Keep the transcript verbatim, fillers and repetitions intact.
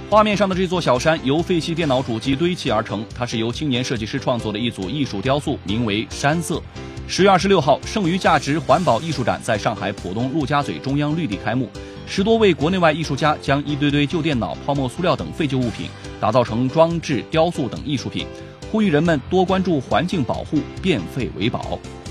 画面上的这座小山由废弃电脑主机堆砌而成，它是由青年设计师创作的一组艺术雕塑，名为山色。十月二十六号，剩余价值环保艺术展在上海浦东陆家嘴中央绿地开幕，十多位国内外艺术家将一堆堆旧电脑、泡沫塑料等废旧物品打造成装置、雕塑等艺术品，呼吁人们多关注环境保护，变废为宝。